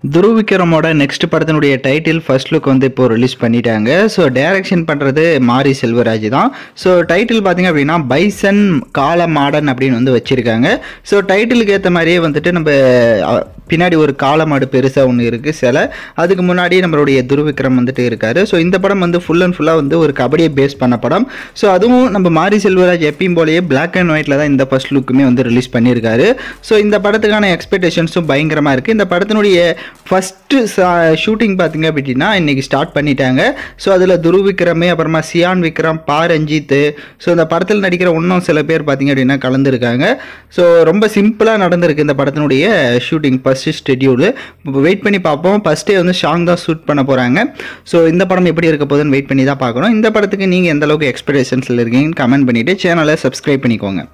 துருவ் விக்ரமோட நெக்ஸ்ட் படத்தினுடைய title first look வந்து இப்போ ரிலீஸ் பண்ணிட்டாங்க. ஸோ டைரக்ஷன் பண்ணுறது மாரி செல்வராஜ் தான். ஸோ டைட்டில் பார்த்தீங்க அப்படின்னா பைசன் காலமாடன் அப்படின்னு வந்து வச்சுருக்காங்க. ஸோ டைட்டிலுக்கு ஏற்ற மாதிரியே வந்துட்டு நம்ம பின்னாடி ஒரு காலமாடு பெருசாக ஒன்று இருக்குது சில. அதுக்கு முன்னாடி நம்மளுடைய துருவ் விக்ரம் வந்துட்டு இருக்காரு. ஸோ இந்த படம் வந்து ஃபுல் அண்ட் ஃபுல்லாக வந்து ஒரு கபடியை பேஸ் பண்ண படம். ஸோ அதுவும் நம்ம மாரி செல்வராஜ் எப்பயும் போலயே பிளாக் அண்ட் ஒயிட்டில் தான் இந்த ஃபர்ஸ்ட் லுக்குமே வந்து ரிலீஸ் பண்ணியிருக்காரு. ஸோ இந்த படத்துக்கான எக்ஸ்பெக்டேஷன்ஸும் பயங்கரமாக இருக்குது. இந்த படத்தினுடைய ஃபஸ்ட்டு ஷூட்டிங் பார்த்தீங்க அப்படின்னா இன்றைக்கி ஸ்டார்ட் பண்ணிட்டாங்க. ஸோ அதில் துருவ் விக்ரமே, அப்புறமா சியான் விக்ரம், பா ரஞ்சித், ஸோ இந்த படத்தில் நடிக்கிற இன்னும் சில பேர் பார்த்தீங்க அப்படின்னா கலந்துருக்காங்க. ஸோ ரொம்ப சிம்பிளாக நடந்திருக்கு இந்த படத்தினுடைய ஷூட்டிங் ஃபஸ்ட்டு ஷெட்யூலு. இப்போ வெயிட் பண்ணி பார்ப்போம். ஃபஸ்ட்டே வந்து ஷாங் தான் ஷூட் பண்ண போகிறாங்க. ஸோ இந்த படம் எப்படி இருக்க போகுதுன்னு வெயிட் பண்ணி தான் பார்க்கணும். இந்த படத்துக்கு நீங்கள் எந்த அளவுக்கு எக்ஸ்பெக்டேஷன்ஸில் இருக்கீங்கன்னு கமெண்ட் பண்ணிவிட்டு சேனலை சப்ஸ்கிரைப் பண்ணிக்கோங்க.